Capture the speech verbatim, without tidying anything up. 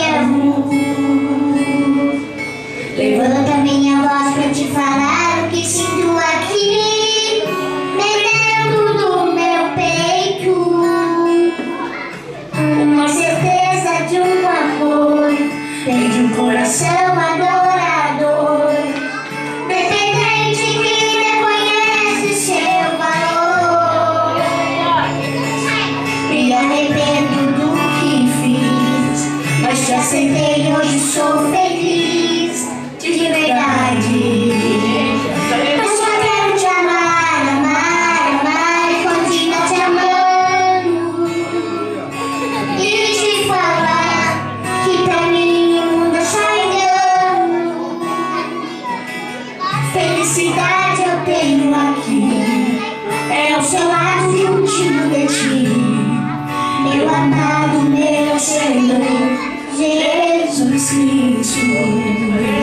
amo. Levanta minha voz pra te falar o que sinto aqui dentro do meu peito. Uma certeza de um amor, vem de um coração adorador, dependente que reconhece seu valor. Me arrependo do que fiz, mas te aceitei e hoje sou feliz de verdade. Eu só quero te amar, amar, amar e continuar te amando. E te falar que pra mim o mundo é só engano. Felicidade eu tenho aqui, é ao seu lado juntinho de ti, meu amado, meu Senhor Jesus Cristo.